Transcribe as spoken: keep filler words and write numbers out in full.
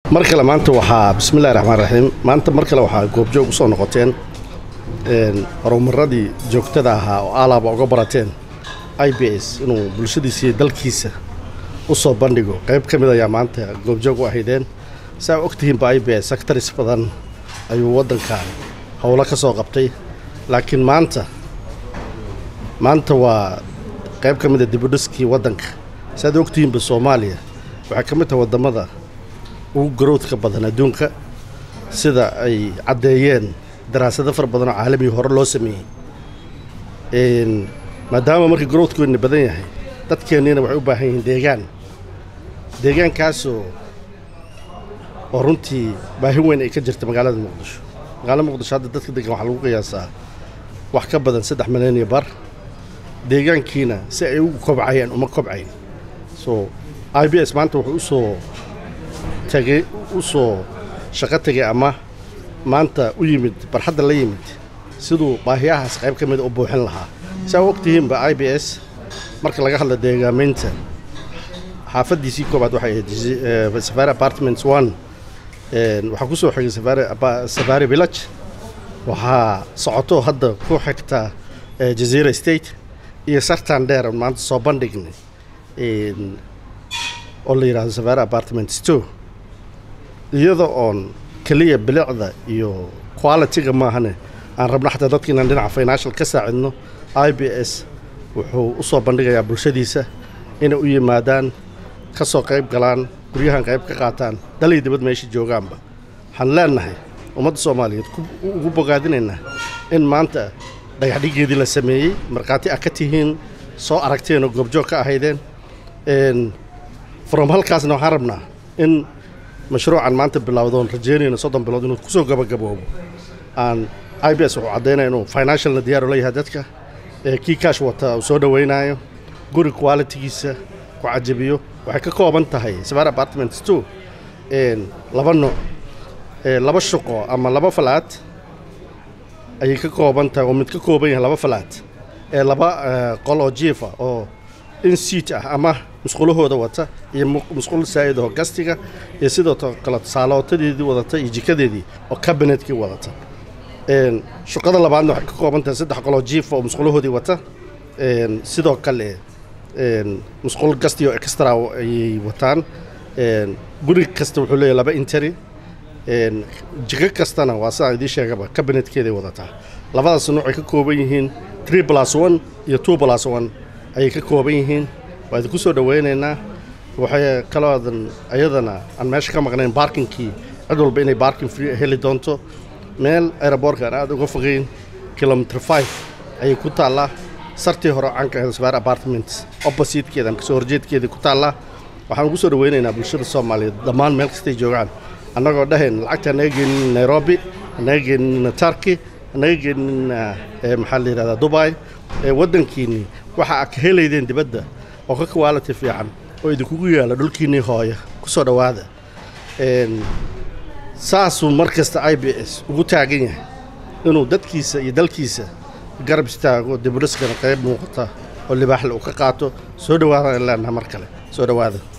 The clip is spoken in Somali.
markale maanta waxaa bismillaahir rahmaanir rahiim maanta markale waxaa goobjoog u soo noqoteen een horumaradii joogtada ahaa oo alaaba uga barateen I B S inuu bulshadiisa iyo dalkiisa u soo bandhigo qayb kamid ah maanta goobjoog u ahaydeen saa ogtihiin ba I B S sectors badan ayuu wadanka hawla ka soo qabtay laakiin maanta maanta waa qayb kamid ah dib u dhiskii wadanka saa ogtihiin ba Soomaaliya waxa kamid ah wadamada ugu growth ka badan adduunka sida ay cadeeyeen daraasado far badan oo caalami hore loo sameeyay een maadaama markii growth-ku badan yahay dadkeenina waxay u baahan yihiin deegaan deegaankaas oo runtii baahi weyn ay ka jirto magaalada Muqdisho magaalada Muqdisho hadda dadka degan waxa lagu qiyaasaa wax ka badan saddex milyan iyo bar deegaankiina si ay ugu kobcayaan uma kobcayn so I B S maanta wuxuu u soo tagay u soo shaqo tagay ama maanta u yimid barxadda la yimid sidoo baahiyahaas qayb ka mid ah u buuxin lahaa saa waqtigiin ba I B S marka laga hadlo deegaameynta xaafadiisii koobaad waxay ahayd Safari Apartments one een waxa ku soo xigay Safari Safari Village waxa socoto hadda ku xigta Jazeera Estate iyo sartan dheer maanta soo bandhignay een oo la yiraahdo Safari Apartments two iyada oon kaliya bilicda iyo quality-ga maahane aan rabno xataa dadkina dhinaca financial ka saacidno I B S wuxuu u soo bandhigayaa bulshadiisa inay u yimaadaan ka soo qayb galaan guryahan qayb ka qaataan dalay dibad meesha joogaanba waxaan leenahay ummadda Soomaaliyeed ugu bogaadinayna in maanta dhagax dhigeedii la sameeyay markaati ah ka tihiin soo aragteen oo goobjoog ka ahaydeen een from halkaasna waxaan rabnaa in mashruucan maanta bilowdoon rajeynayna soddon bilood inuu ku soo gabagaboobo aan I B S wuxuu cadeynaa inuu financial diyaar u leeyahay dadka ee kii cash wata uu soo dhaweynayo guri quality-giisa ku cajabiyo waxay ka kooban tahay Safari Apartments two een laba nooc ee laba shaqo ama laba falaad ayay ka kooban tahay oo mid ka kooban yahay laba falaad ee laba qol oo jiifa oo in seat ah ama musqulahooda wata iyo musqul saayid oo gastiga iyo sidoo kale saalootadeedii wadata iyo jikadeedii oo cabinet-kii wadata een shaqada labaadna waxay ka kooban tahay saddex qol oo jiif oo musqulahoodii wata een sidoo kale een musqul gasti oo extra ay wataan een guri kasta wuxuu leeyahay laba interi een jika kastana waa sida idin sheegaba cabinet-keedii wadata labadaas nooc ay ka kooban yihiin three plus one iyo two plus one ay ka kooban yihiin waa ku soo dhaweynaynaa waxay kaloodan ayadana aan meesha ka maqnayn parking-kii cid walba inay parking free heli doonto meel airport-ka aad uga fogeyn kilometer five ay ku taala sartii hore caanka ah Safari Apartments opposite-keeda ka soo horjeedkeeda ku taala waxaan ugu soo dhaweynaynaa bulshada Soomaaliyeed dhammaan meel kasta ay joogaan annagoo dhahayn lacagta naga geeyeen Nairobi naga geeyeen Turkey naga geeyeen maxaa la yiraahdaa Dubai ee wadankiini waxa ka heleydeen dibadda oo ka quality fiican oo idinku yaala dhulkiini hooyo ku soo dhawaada een saasu markasta I B S ugu taagan yahay inuu dadkiisa iyo dalkiisa garab istaago dib u dhiskana qayb muuqata oo libaax la ka qaato soo dhawaada ilaa mar kale soo dhawaada